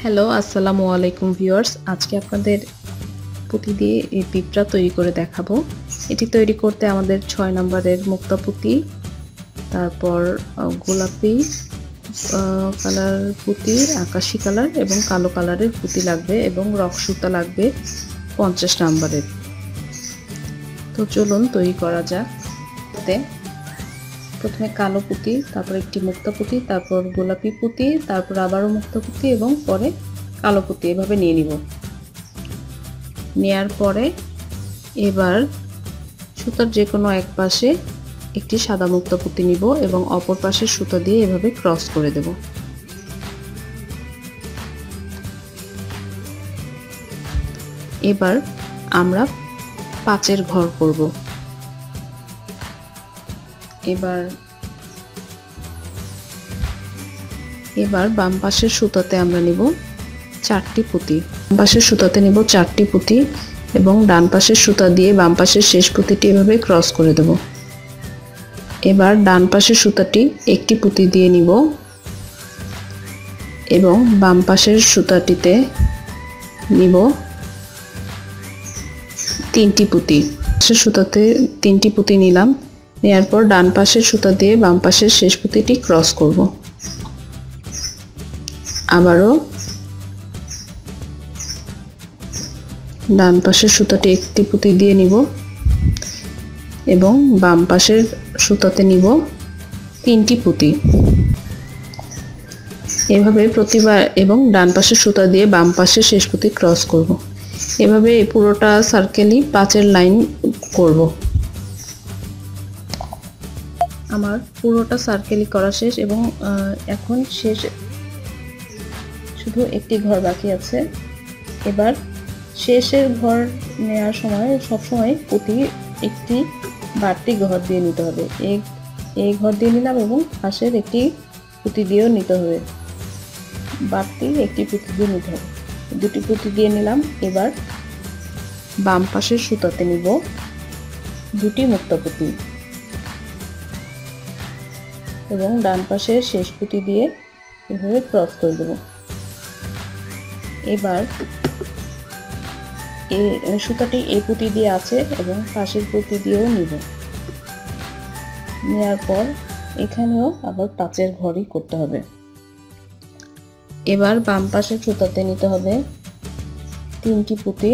Hello, আসসালামু আলাইকুম viewers. আজকে আপনাদের পুঁতি দিয়ে এই পিঁপড়া তৈরি করে দেখাবো। এটি তৈরি করতে আমাদের 6 নম্বরের মুক্তা পুঁতি, তারপর গোলাপি কালার পুঁতি, আকাশি কালার এবং কালো কালারের পুঁতি লাগবে এবং রক সুতা লাগবে 50 নম্বরের। তো চলুন তৈরি করা যাক। প্রথমে কালো পুঁতি, তারপর একটি মুক্তা পুঁতি, তারপর গোলাপি পুঁতি, তারপর আবারও মুক্তা পুঁতি এবং পরে কালো পুঁতি এভাবে নিয়ে নিব। নেয়ার পরে এবার সুতার যে কোনো এক পাশে একটি সাদা মুক্তা পুঁতি নিব এবং অপর পাশের সুতা দিয়ে এভাবে ক্রস করে দেব। এবার আমরা পাঁচের ঘর করব। এবার বাম পাশের সুতাতে আমরা নিব 4টি পুঁতি। বাম পাশের সুতাতে নিব 4টি পুঁতি এবং ডান পাশের সুতা দিয়ে বাম পাশের শেষ পুঁতিটি এভাবে ক্রস করে দেব। এবার ডান পাশের সুতাটি একটি পুঁতি দিয়ে নিব এবং বাম পাশের সুতাটিতে নিব 3টি পুঁতি। পাশের সুতাতে 3টি পুঁতি নিলাম। নেয়ার পর ডান পাশের সুতা দিয়ে বাম পাশের শেষ পুঁতিটি ক্রস করব। আবারও ডান পাশের সুতাটি একটি পুঁতি দিয়ে নিব এবং বাম পাশের সুতাতে নিব 3টি পুঁতি। এভাবে প্রতিবার এবং ডান পাশের সুতা দিয়ে বাম পাশের শেষ পুঁতি ক্রস করব। এভাবে এই পুরোটা সার্কেলই 5-এর লাইন করব। আমার পুরোটা সার্কেলই করা শেষ এবং এখন শেষ শুধু একটি ঘর বাকি আছে। এবার শেষের ঘর নেওয়ার সময় সবসময় পুঁতি একটি বাড়তি ঘর দিয়ে নিতে হবে। এই ঘর দিয়ে নিলাম এবং পাশের একটি পুঁতি দিয়েও নিতে হবে, বাড়তি একটি পুঁতি দিয়ে নিতে হবে। 2টি পুঁতি দিয়ে নিলাম। এবার বাম পাশের সুতাতে নিব 2টি মুক্তা পুঁতি এবং ডান পাশের শেষ পুঁতি দিয়ে এভাবে ক্রস করে দেব। এবার এই সুতাটি এই পুঁতি দিয়ে আছে এবং পাশের পুঁতি দিয়েও নিব। নেওয়ার পর এখানেও আবার 5-এর ঘরই করতে হবে। এবার বাম পাশের সুতাতে নিতে হবে 3টি পুঁতি।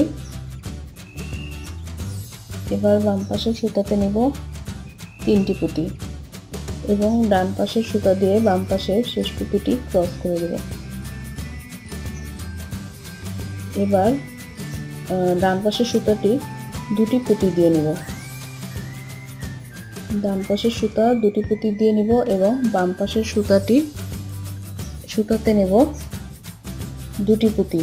এবার বাম পাশের সুতাতে নিব 3টি পুঁতি এবং ডান পাশের সুতা দিয়ে বাম পাশের শেষ পুঁতিটি ক্রস করে দেব। এবার ডান পাশের সুতাটি 2টি পুঁতি দিয়ে নিব। ডান পাশের সুতা 2টি পুঁতি দিয়ে নিব এবং বাম পাশের সুতাতে নেব 2টি পুঁতি।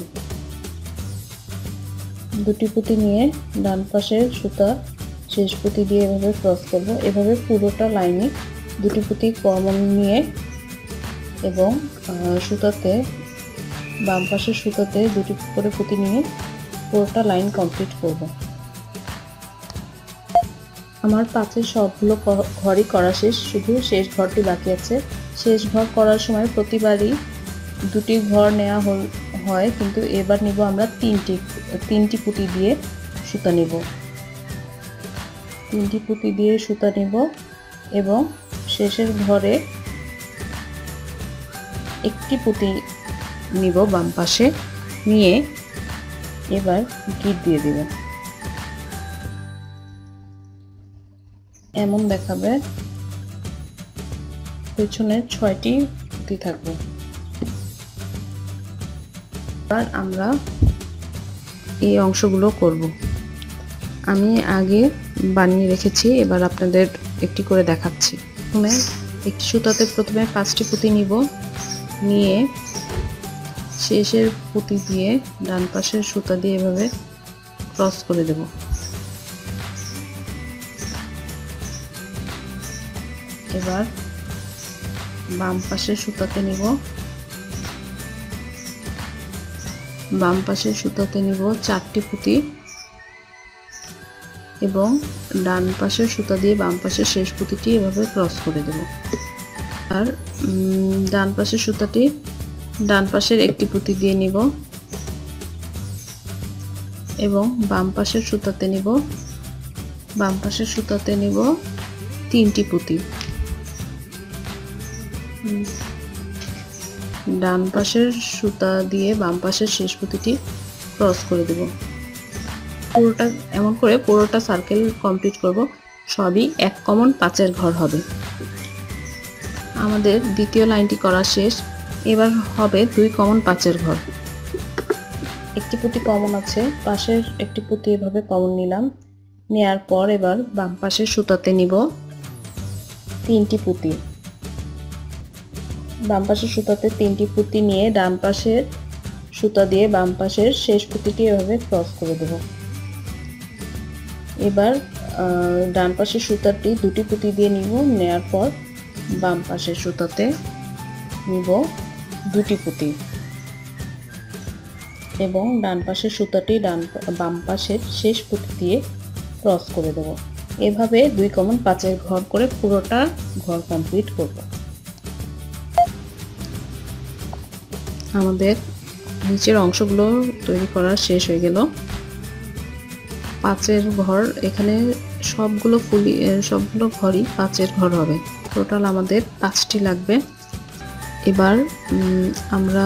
2টি পুঁতি নিয়ে ডান পাশের সুতা শেষ পুঁতি দিয়ে এভাবে ক্রস করব। এভাবে পুরোটা লাইনে 2টি পুঁতি কমন নিয়ে এবং সুতাতে বাম পাশের সুতাতে 2টি করে পুঁতি নিয়ে পুরোটা লাইন কমপ্লিট করব। আমার 5-এর সবগুলো ঘরই করা শেষ, শুধু শেষ ঘরটি বাকি আছে। শেষ ঘর করার সময় প্রতিবারই 2টি ঘর নেওয়া হয়, কিন্তু এবার নিব আমরা 3টি পুঁতি দিয়ে সুতা নিব। 3টি পুঁতি দিয়ে সুতা নিব এবং শেষের ঘরে একটি পুঁতি নিব বাম পাশে নিয়ে এবার গিট দিয়ে দিব। এমন দেখাবে, পেছনে 6টি পুঁতি থাকবে। এবার আমরা এই অংশগুলো করব। আমি আগে বানিয়ে রেখেছি, এবার আপনাদের একটি করে দেখাচ্ছি। প্রথমে একটি সুতাতে 5টি পুঁতি নিব, নিয়ে শেষের পুঁতি দিয়ে ডান পাশের সুতা দিয়ে এভাবে ক্রস করে দেব। এবার বাম পাশের সুতাতে নিব, বাম পাশের সুতাতে নিব 4টি পুঁতি এবং ডান পাশের সুতা দিয়ে বাম পাশের শেষ পুঁতিটি এভাবে ক্রস করে দেব। আর ডান পাশের সুতাটি ডান পাশের একটি পুঁতি দিয়ে নিব এবং বাম পাশের সুতাতে নিব। বাম পাশের সুতাতে নিব 3টি পুঁতি। ডান পাশের সুতা দিয়ে বাম পাশের শেষ পুঁতিটি ক্রস করে দেব। পুরোটা এমন করে পুরোটা সার্কেল কমপ্লিট করব। সবই এক কমন 5-এর ঘর হবে। আমাদের দ্বিতীয় লাইনটি করা শেষ। এবার হবে 2 কমন 5-এর ঘর। একটি পুঁতি কমন আছে, পাশের একটি পুঁতি এভাবে কমন নিলাম। নেয়ার পর এবার বাম পাশের সুতাতে নিব 3টি পুঁতি। বাম পাশের সুতাতে 3টি পুঁতি নিয়ে ডান পাশের সুতা দিয়ে বাম পাশের শেষ পুঁতিটি এভাবে ক্রস করে দেব। এবার ডান পাশের সুতাটি 2টি পুঁতি দিয়ে নিব। নেয়ার পর বাম পাশের সুতাতে নিব 2টি পুঁতি এবং ডান পাশের সুতাটি বাম পাশের শেষ পুঁতি দিয়ে ক্রস করে দেব। এভাবে 2 কমন 5-এর ঘর করে পুরোটা ঘর কমপ্লিট করব। আমাদের নিচের অংশগুলো তৈরি করা শেষ হয়ে গেল। 5-এর ঘর এখানে সবগুলো ঘরই 5-এর ঘর হবে। টোটাল আমাদের 5টি লাগবে। এবার আমরা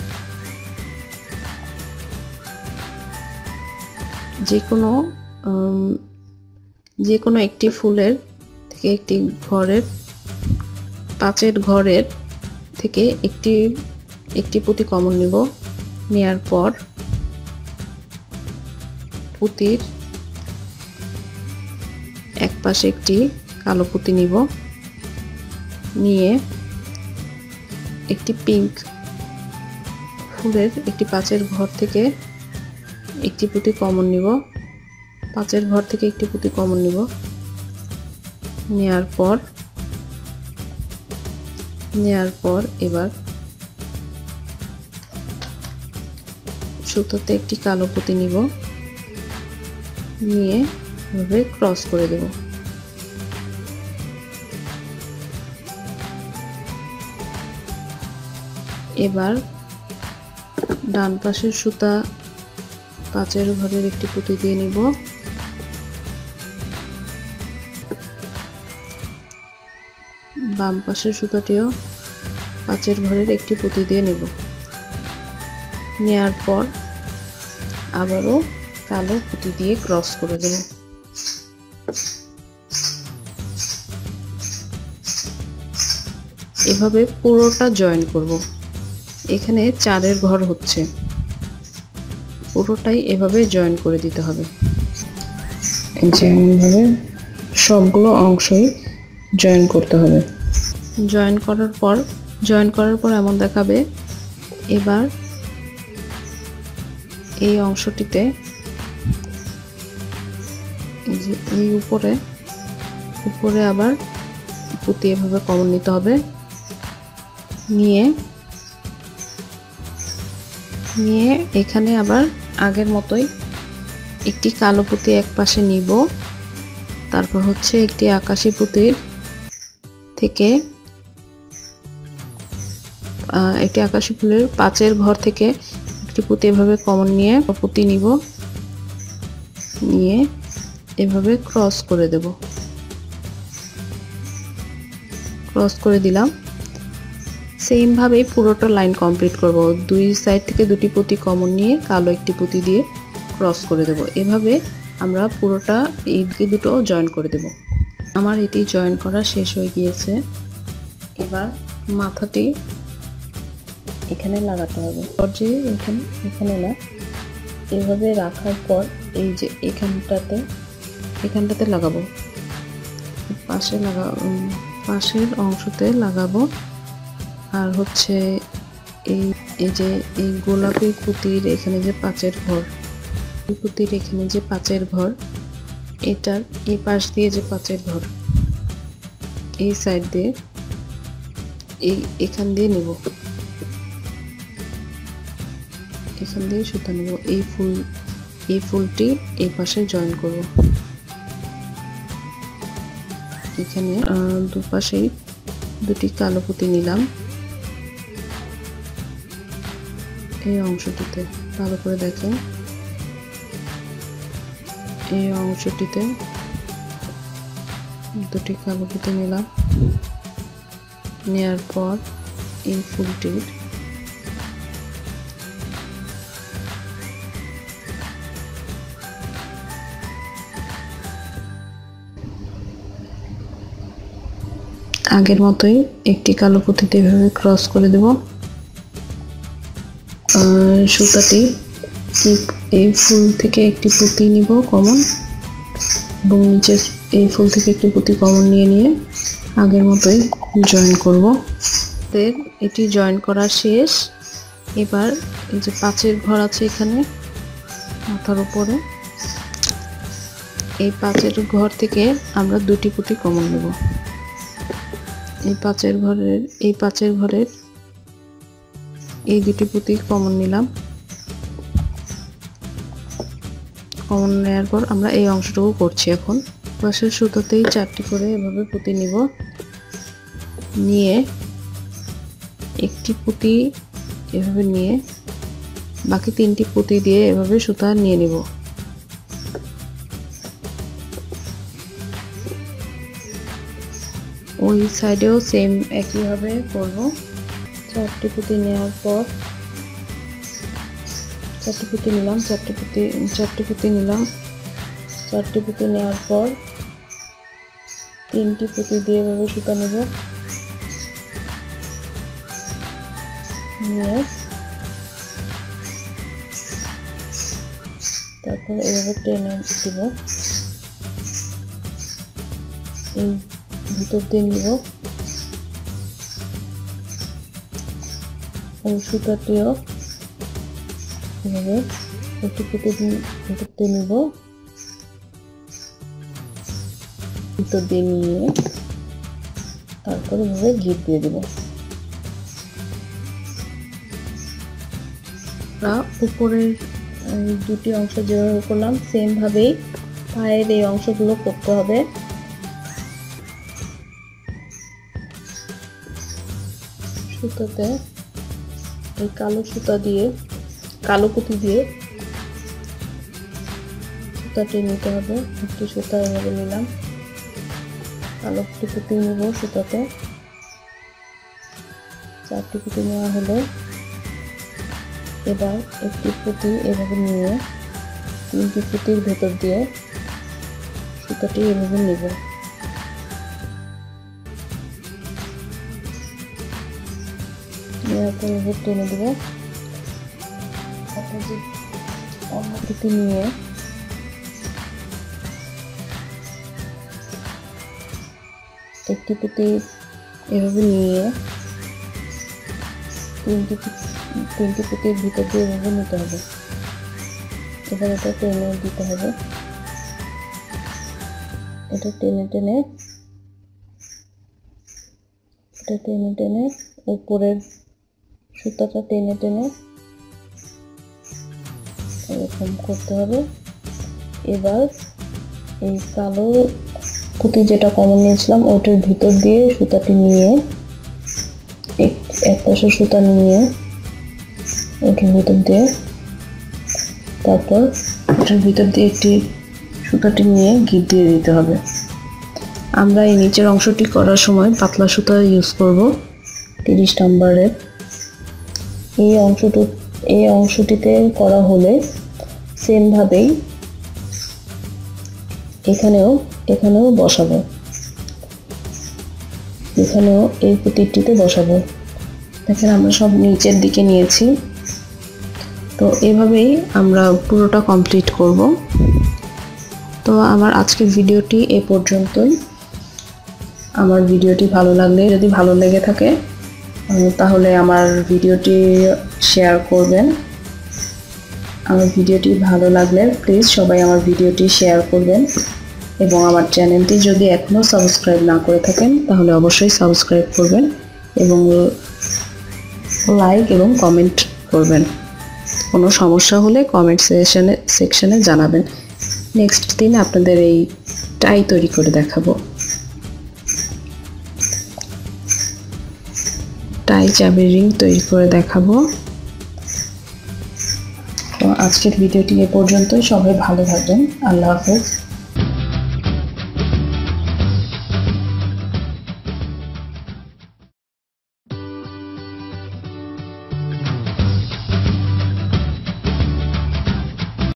যে কোনো একটি ফুলের থেকে একটি ঘরের 5-এর ঘরের থেকে একটি পুঁতি কমন নিব। নেয়ার পর পুঁতির এক পাশে একটি কালো পুঁতি নিব। নিয়ে একটি পিঙ্ক ফুলের একটি 5-এর ঘর থেকে একটি পুঁতি কমন নিব। 5-এর ঘর থেকে একটি পুঁতি কমন নিব। নেয়ার পর এবার সুতোতে একটি কালো পুঁতি নিব। নিয়ে এভাবে ক্রস করে দেব। এবার ডান পাশের সুতা 5-এর ঘরের একটি পুঁতি দিয়ে নিব। বাম পাশের সুতাটিও 5-এর ঘরের একটি পুঁতি দিয়ে নেব। নেয়ার পর আবারও কালো পুঁতি দিয়ে ক্রস করে দেব। এভাবে পুরোটা জয়েন করব। এখানে 4-এর ঘর হচ্ছে, পুরোটাই এভাবে জয়েন করে দিতে হবে। যেমনভাবে সবগুলো অংশই জয়েন করতে হবে। জয়েন করার পর এমন দেখাবে। এবার এই অংশটিতে এই উপরে আবার পুঁতি এভাবে কমন নিতে হবে। নিয়ে এখানে আবার আগের মতোই একটি কালো পুঁতি এক পাশে নিব। তারপর হচ্ছে একটি আকাশি পুঁতির থেকে একটি আকাশি ফুলের 5-এর ঘর থেকে একটি পুঁতি এভাবে কমন নিয়ে পুঁতি নিব। নিয়ে এভাবে ক্রস করে দেব। ক্রস করে দিলাম। সেম ভাবে পুরোটা লাইন কমপ্লিট করব। 2 সাইড থেকে 2টি পুঁতি কমন নিয়ে কালো একটি পুঁতি দিয়ে ক্রস করে দেব। এভাবে আমরা পুরোটা এই দুটো জয়েন করে দেব। আমার এটি জয়েন করা শেষ হয়ে গিয়েছে। এবার মাথাটি এখানে লাগাতে হবে। যে এখানে না, এভাবে রাখার পর এই যে এখানটাতে লাগাবো। পাশের অংশতে লাগাবো। আর হচ্ছে এই যে এই গোলাপি পুঁতির এখানে যে 5-এর ঘর, পুঁতির এখানে যে 5-এর ঘর, এটার এই পাশ দিয়ে যে 5-এর ঘর, এই সাইড দিয়ে এখান দিয়ে নিব। এখান দিয়ে সুতা নেব। এই ফুলটি এই পাশে জয়েন করব। এখানে দুপাশেই 2টি কালো পুঁতি নিলাম। এই অংশটিতে ভালো করে দেখেন, এই অংশটিতে দুটি কালো পুঁতি নিলাম। নেয়ার পর এই ফুলটির আগের মতোই একটি কালো পুঁতিতে এভাবে ক্রস করে দেব। সুতাটি এই ফুল থেকে একটি পুঁতি নিব কমন, এবং নিচে এই ফুল থেকে একটি পুঁতি কমন নিয়ে আগের মতোই জয়েন করব। এটি জয়েন করা শেষ। এবার এই যে পাঁচের ঘর আছে এখানে মাথার উপরে, এই পাঁচের ঘর থেকে আমরা দুটি পুঁতি কমন নেব। এই পাঁচের ঘরের এই দুটি পুঁতি কমন নিলাম। কমন নেওয়ার পর আমরা এই অংশটুকু করছি। এখন পাশের সুতোতেই 4টি করে এভাবে পুঁতি নিব, নিয়ে একটি পুঁতি এভাবে নিয়ে বাকি 3টি পুঁতি দিয়ে এভাবে সুতা নিয়ে নিব। ওই সাইডেও সেম একইভাবে করব। 4টি পুঁতি নেওয়ার পর 4টি পুঁতি নিলাম, 4টি পুঁতি নিলাম। 4টি পুঁতি নেওয়ার পর 3টি পুঁতি দিয়ে এভাবে সুতা নেব, নিয়ে তারপর এভাবে টেনে দিব, এই ভিতর দিয়ে নিব। এই সুতাটিও এভাবে একটু পুঁতি ভিতর দিয়ে নিব, ভিতর দিয়ে নিয়ে তারপরে এভাবে ঘির দিয়ে দেব। উপরের দুটি অংশ যেভাবে করলাম সেম ভাবেই পায়ের এই অংশগুলো করতে হবে। সুতাতে এই কালো পুঁতি দিয়ে সুতাটি নিতে হবে। একটি সুতা এভাবে নিলাম, কালো পুঁতি নেব সুতাতে। 4টি পুঁতি নেওয়া হলো। এবার একটি পুঁতি এভাবে নিয়ে 3টি পুঁতির ভেতর দিয়ে সুতাটি এভাবে নেব। নেওয়ার পর এভাবে টেনে দেব। অন্য পুঁতি নিয়ে একটি পুঁতি এভাবে নিয়ে 3টি পুঁতির ভিতর দিয়ে এভাবে নিতে হবে। এবার এটা টেনে দিতে হবে, এটা টেনে টেনে উপরের সুতাটা টেনে এরকম করতে হবে। এবার এই কালো পুঁতি যেটা কমন নিয়েছিলাম ওটার ভিতর দিয়ে সুতাটি নিয়ে এক পাশে সুতা নিয়ে ওটার ভিতর দিয়ে তারপর ওটার ভিতর দিয়ে একটি সুতাটি নিয়ে ঘির দিয়ে দিতে হবে। আমরা এই নিচের অংশটি করার সময় পাতলা সুতা ইউজ করব 30 নম্বরের। এই অংশটিতে করা হলে সেম ভাবেই এখানেও বসাবো, এখানেও এই পুঁতিটিতে বসাবো। দেখেন আমরা সব নিচের দিকে নিয়েছি। তো এভাবেই আমরা পুরোটা কমপ্লিট করব। তো আমার আজকের ভিডিওটি এ পর্যন্তই। আমার ভিডিওটি ভালো লাগলে, যদি ভালো লেগে থাকে তাহলে আমার ভিডিওটি শেয়ার করবেন। আমার ভিডিওটি ভালো লাগলে প্লিজ সবাই আমার ভিডিওটি শেয়ার করবেন, এবং আমার চ্যানেলটি যদি এখনও সাবস্ক্রাইব না করে থাকেন তাহলে অবশ্যই সাবস্ক্রাইব করবেন এবং লাইক এবং কমেন্ট করবেন। কোনো সমস্যা হলে কমেন্ট সেকশনে জানাবেন। নেক্সট দিন আপনাদের এই টাই তৈরি করে দেখাবো, টাই চাবির রিং তৈরি করে দেখাবো। তো আজকের ভিডিওটি এ পর্যন্তই। সবাই ভালো থাকবেন। আল্লাহ হাফেজ।